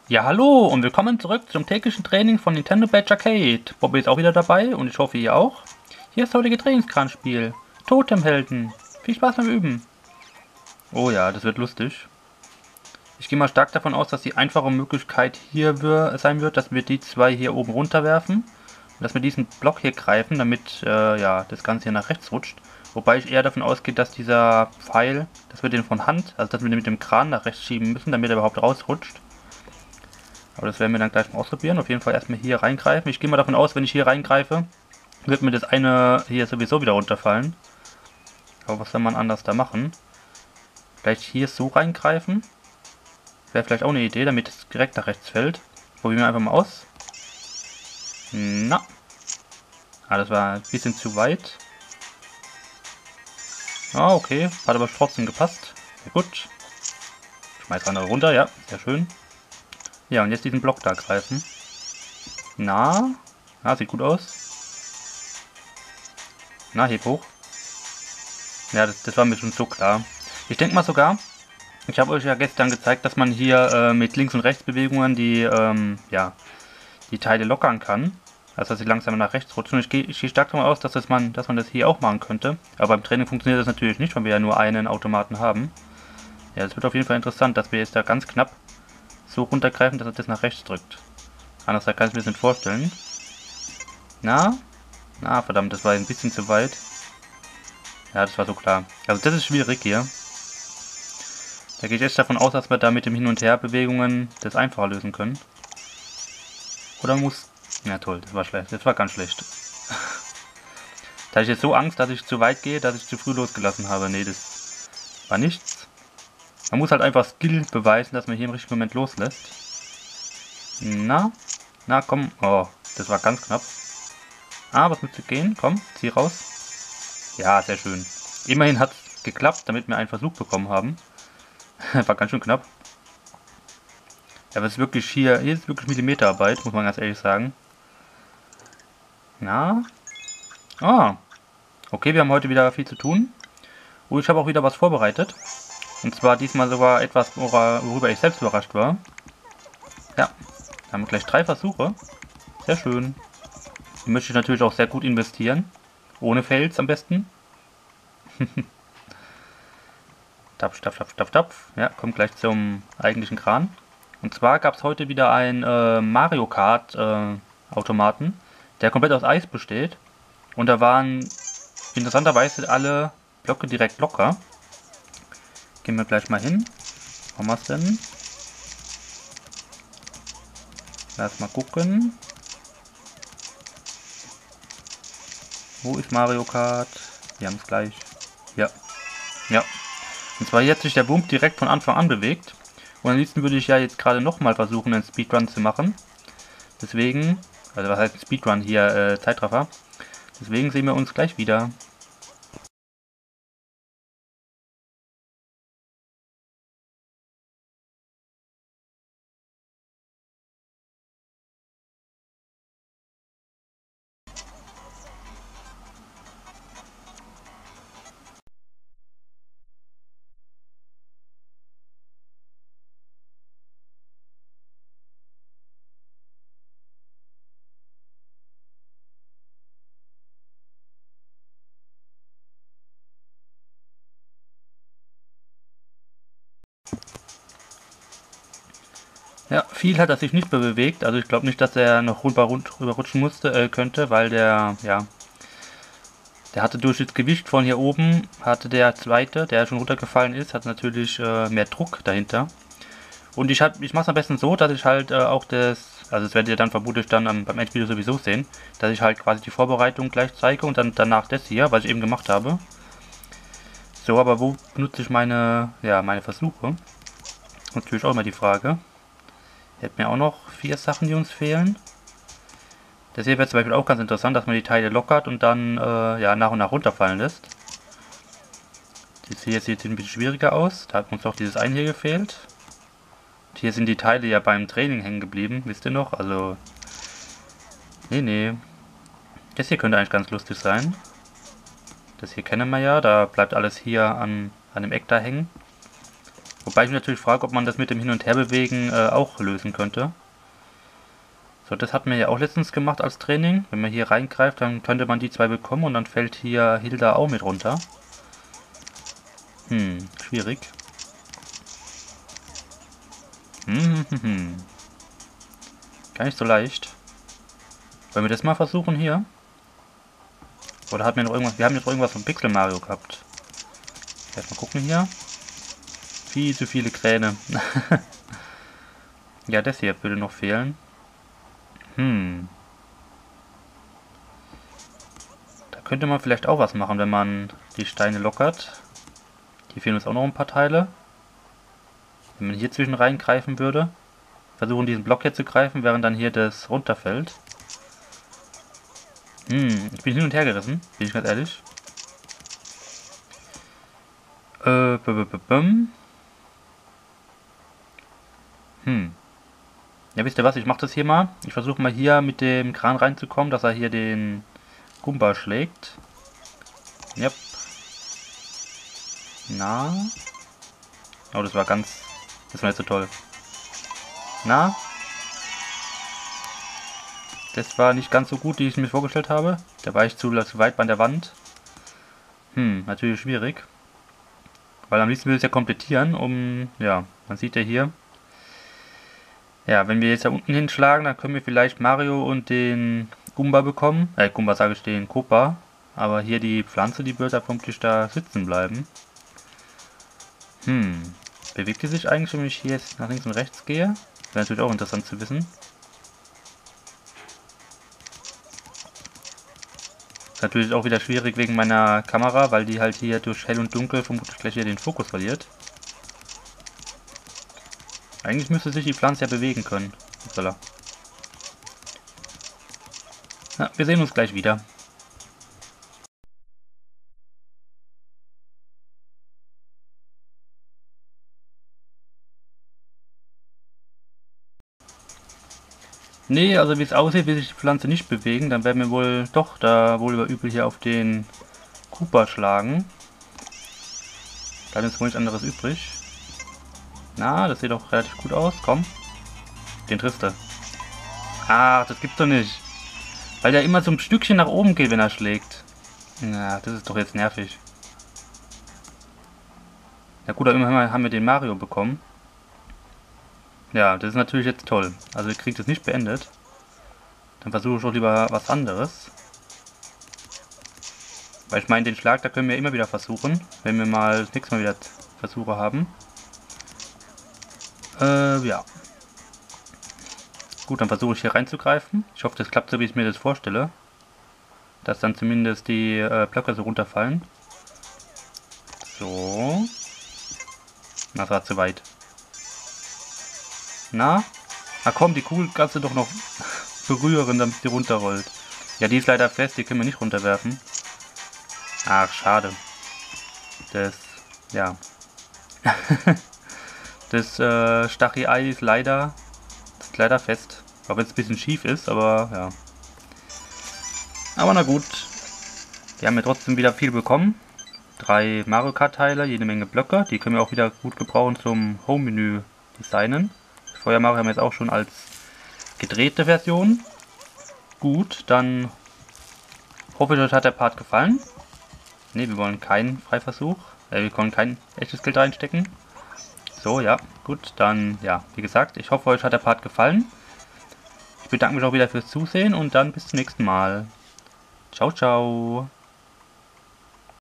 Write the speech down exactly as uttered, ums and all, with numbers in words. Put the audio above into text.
Ja, hallo und willkommen zurück zum täglichen Training von Nintendo Badge Arcade. Bobby ist auch wieder dabei und ich hoffe ihr auch. Hier ist das heutige Trainingskranspiel. Totemhelden. Viel Spaß beim Üben. Oh ja, das wird lustig. Ich gehe mal stark davon aus, dass die einfache Möglichkeit hier wir sein wird, dass wir die zwei hier oben runterwerfen. Und dass wir diesen Block hier greifen, damit äh, ja, das Ganze hier nach rechts rutscht. Wobei ich eher davon ausgehe, dass dieser Pfeil, dass wir den von Hand, also dass wir den mit dem Kran nach rechts schieben müssen, damit er überhaupt rausrutscht. Aber das werden wir dann gleich mal ausprobieren. Auf jeden Fall erstmal hier reingreifen. Ich gehe mal davon aus, wenn ich hier reingreife, wird mir das eine hier sowieso wieder runterfallen. Aber was soll man anders da machen? Vielleicht hier so reingreifen. Wäre vielleicht auch eine Idee, damit es direkt nach rechts fällt. Probieren wir einfach mal aus. Na. Ah, das war ein bisschen zu weit. Ah, okay. Hat aber trotzdem gepasst. Sehr gut. Schmeiß andere runter, ja. Sehr schön. Ja, und jetzt diesen Block da greifen. Na. Na, sieht gut aus. Na, heb hoch. Ja, das, das war mir schon so klar. Ich denke mal sogar, ich habe euch ja gestern gezeigt, dass man hier äh, mit Links- und Rechtsbewegungen die, ähm, ja, die Teile lockern kann. Also dass sie langsam nach rechts rutschen. Ich gehe ich geh stark davon aus, dass, das man, dass man das hier auch machen könnte. Aber beim Training funktioniert das natürlich nicht, weil wir ja nur einen Automaten haben. Ja, das wird auf jeden Fall interessant, dass wir jetzt da ganz knapp so runtergreifen, dass er das nach rechts drückt. Anders kann ich mir das nicht vorstellen. Na? Na, verdammt, das war ein bisschen zu weit. Ja, das war so klar. Also das ist schwierig hier. Da gehe ich echt davon aus, dass wir da mit dem Hin- und Her-Bewegungen das einfacher lösen können. Oder muss... Ja toll, das war schlecht. Das war ganz schlecht. Da hatte ich jetzt so Angst, dass ich zu weit gehe, dass ich zu früh losgelassen habe. Nee, das war nichts. Man muss halt einfach Skill beweisen, dass man hier im richtigen Moment loslässt. Na? Na, komm. Oh, das war ganz knapp. Ah, was müsste gehen? Komm, zieh raus. Ja, sehr schön. Immerhin hat es geklappt, damit wir einen Versuch bekommen haben. War ganz schön knapp. Ja, aber es ist wirklich hier, hier ist wirklich Millimeterarbeit, muss man ganz ehrlich sagen. Na? Ah. Okay, wir haben heute wieder viel zu tun. Und ich habe auch wieder was vorbereitet. Und zwar diesmal sogar etwas, worüber ich selbst überrascht war. Ja, da haben wir gleich drei Versuche. Sehr schön. Die möchte ich natürlich auch sehr gut investieren. Ohne Fails am besten. Tapf, tapf, tapf, tapf, tapf. Ja, kommt gleich zum eigentlichen Kran. Und zwar gab es heute wieder einen äh, Mario Kart äh, Automaten, der komplett aus Eis besteht. Und da waren interessanterweise alle Blöcke direkt locker. Gehen wir gleich mal hin. Wo haben wir es denn? Lass mal gucken. Wo ist Mario Kart? Wir haben es gleich. Ja. Ja. Und zwar jetzt sich der Bump direkt von Anfang an bewegt. Und am liebsten würde ich ja jetzt gerade nochmal versuchen, einen Speedrun zu machen. Deswegen, also was heißt Speedrun hier, äh, Zeitraffer. Deswegen sehen wir uns gleich wieder. Ja, viel hat er sich nicht mehr bewegt. Also ich glaube nicht, dass er noch rüber, rüberrutschen musste, äh, könnte, weil der, ja, der hatte durch das Gewicht von hier oben, hatte der zweite, der schon runtergefallen ist, hat natürlich äh, mehr Druck dahinter. Und ich, hab, ich mache es am besten so, dass ich halt äh, auch das, also das werdet ihr dann vermutlich dann am, beim Endvideo sowieso sehen, dass ich halt quasi die Vorbereitung gleich zeige und dann danach das hier, was ich eben gemacht habe. So, aber wo benutze ich meine, ja, meine Versuche? Natürlich auch immer die Frage. Hätten wir auch noch vier Sachen, die uns fehlen. Das hier wäre zum Beispiel auch ganz interessant, dass man die Teile lockert und dann äh, ja, nach und nach runterfallen lässt. Das hier sieht ein bisschen schwieriger aus. Da hat uns doch dieses eine hier gefehlt. Und hier sind die Teile ja beim Training hängen geblieben, wisst ihr noch? Also, nee, nee. Das hier könnte eigentlich ganz lustig sein. Das hier kennen wir ja, da bleibt alles hier an, an dem Eck da hängen. Wobei ich mich natürlich frage, ob man das mit dem Hin- und Herbewegen äh, auch lösen könnte. So, das hatten wir ja auch letztens gemacht als Training. Wenn man hier reingreift, dann könnte man die zwei bekommen und dann fällt hier Hilda auch mit runter. Hm, schwierig. Hm, hm, hm. Gar nicht so leicht. Wollen wir das mal versuchen hier? Oder hat mir noch irgendwas... Wir haben jetzt irgendwas von Pixel Mario gehabt. Erstmal gucken hier. Viel zu viele Kräne. Ja, das hier würde noch fehlen. Hm. Da könnte man vielleicht auch was machen, wenn man die Steine lockert. Hier fehlen uns auch noch ein paar Teile. Wenn man hier zwischen reingreifen würde. Versuchen diesen Block hier zu greifen, während dann hier das runterfällt. Hm, ich bin hin und her gerissen, bin ich ganz ehrlich. Äh, b -b -b -b Hm. Ja, wisst ihr was, ich mache das hier mal. Ich versuche mal hier mit dem Kran reinzukommen, dass er hier den Goomba schlägt. Yep. Na. Oh, das war ganz... Das war nicht so toll. Na. Das war nicht ganz so gut, wie ich es mir vorgestellt habe. Da war ich zu, zu weit bei der Wand. Hm, natürlich schwierig. Weil am liebsten will ich es ja komplettieren, um... Ja, man sieht ja hier... Ja, wenn wir jetzt da unten hinschlagen, dann können wir vielleicht Mario und den Goomba bekommen. Äh, Goomba sage ich, den Koopa. Aber hier die Pflanze, die wird da vermutlich da sitzen bleiben. Hm. Bewegt die sich eigentlich, wenn ich hier jetzt nach links und rechts gehe? Wäre natürlich auch interessant zu wissen. Ist natürlich auch wieder schwierig wegen meiner Kamera, weil die halt hier durch hell und dunkel vermutlich gleich hier den Fokus verliert. Eigentlich müsste sich die Pflanze ja bewegen können. Upsala. Ja, wir sehen uns gleich wieder. Nee, also wie es aussieht, will sich die Pflanze nicht bewegen. Dann werden wir wohl doch da wohl über übel hier auf den Koopa schlagen. Dann ist wohl nichts anderes übrig. Na, das sieht doch relativ gut aus. Komm. Den triffst du. Ach, das gibt's doch nicht. Weil der immer so ein Stückchen nach oben geht, wenn er schlägt. Na, das ist doch jetzt nervig. Ja gut, aber immerhin haben wir den Mario bekommen. Ja, das ist natürlich jetzt toll. Also ihr kriegt es nicht beendet. Dann versuche ich doch lieber was anderes. Weil ich meine, den Schlag, da können wir immer wieder versuchen. Wenn wir mal das nächste Mal wieder Versuche haben. Äh, ja. Gut, dann versuche ich hier reinzugreifen. Ich hoffe, das klappt so, wie ich mir das vorstelle. Dass dann zumindest die äh, Blöcke so runterfallen. So. Das war zu weit. Na? Na komm, die Kugel kannst du doch noch berühren, damit sie runterrollt. Ja, die ist leider fest, die können wir nicht runterwerfen. Ach, schade. Das, ja. Das äh, Stachy-Ei ist leider, ist leider fest. Auch wenn es ein bisschen schief ist, aber ja. Aber na gut. Wir haben ja trotzdem wieder viel bekommen. Drei Mario Kart Teile, jede Menge Blöcke. Die können wir auch wieder gut gebrauchen zum Home-Menü designen. Feuer Mario haben wir jetzt auch schon als gedrehte Version. Gut, dann hoffe ich, euch hat der Part gefallen. Ne, wir wollen keinen Freiversuch. Äh, wir wollen kein echtes Geld reinstecken. So, ja, gut, dann, ja, wie gesagt, ich hoffe, euch hat der Part gefallen. Ich bedanke mich auch wieder fürs Zusehen und dann bis zum nächsten Mal. Ciao, ciao.